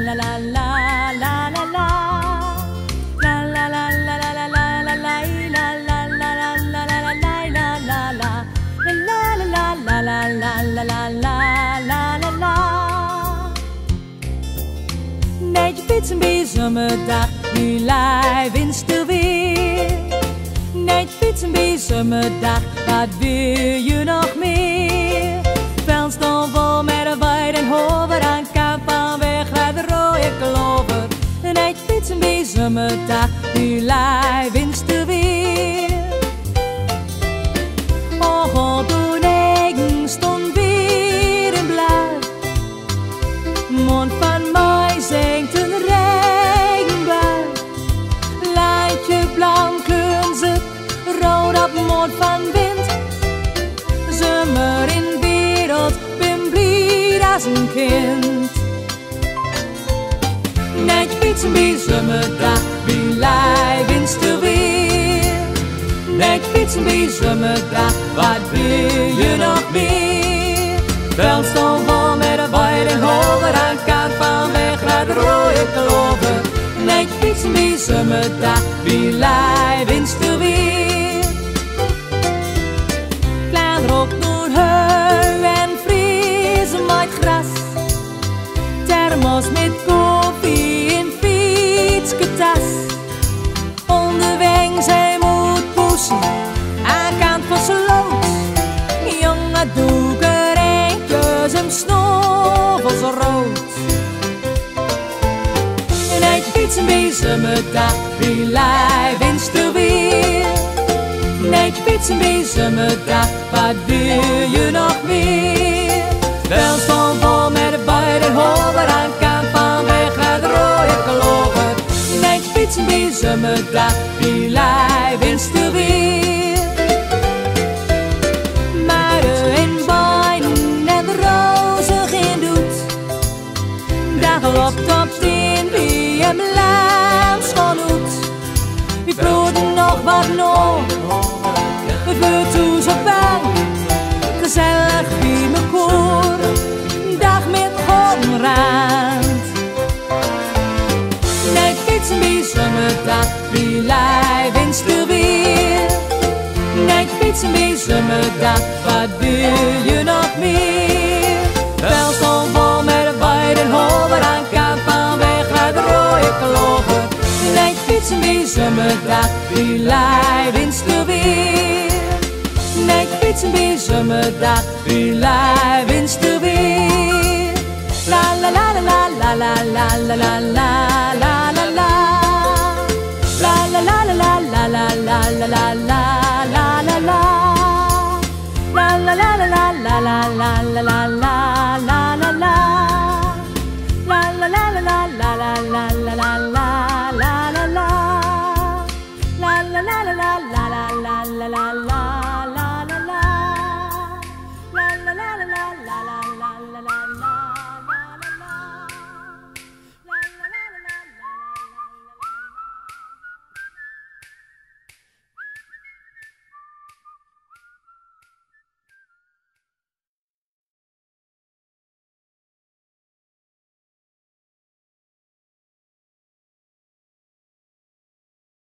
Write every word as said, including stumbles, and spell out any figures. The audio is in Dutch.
la la la la la la. La la la la la la la la la la la la la la la la la la la. La la la la la la la la la la la la. Netje fietsen bij zomerdag, nu live in stil weer. Netje fietsen bij zomerdag, wat wil je nog meer? Veld stond vol met een waai en hover, aan kant van weg naar de rode klover. Netje fietsen bij zomerdag, nu live in stil weer. Oh, oh, toen ik stond weer in blauw, mond van mij zingt een regenbui. Lijntje blauw klunzig, rood op mond van wind. Zomer in wereld, ben blij als een kind. Netje fietsen bij zomerdag, bij live in stil weer. Netje fietsen bij zomerdag, wat wil je nog meer? Veld stond vol met een waai en hoger, aan kant van weg naar de rode klover. Netje fietsen bij zomerdag, bij live in stil weer. Klein rook door heu en vriezen met gras. Thermos met koffie in fietsketas. Onderweg zij moet poesie, aan kant van sloot. Jonge doeken, eentjes en snovels rood. Netje fietsen bij zomerdag, bij live in stil weer. Netje fietsen bij zomerdag, wat wil je nog meer? Veld stond vol met de buien en hover, aan kant van weg naar de rode klover. Netje fietsen bij zomerdag, bij live in stil weer. Muiden en bijnen en rozig in doet. Daar loopt op tien wie hem lam schoonhoed. Wie broeden nog wat nog? We voelt toe zo bang, gezellig wie me koor, dag met goddenrand. Netje fietsen bij zomerdag, bij live in stil weer. Netje fietsen bij zomerdag, wat wil je nog meer? Veld stond vol met een waai en hover, aan kant van weg naar de rode klover. Netje fietsen bij zomerdag, bij live in stil weer. Netje fietsen bij zomerdag, bij live in stil weer. La la la la la la la la la la la la la. La la la la la la la la la la la la la. La la la la la la la la la la la la la. La la la la la la la la la la.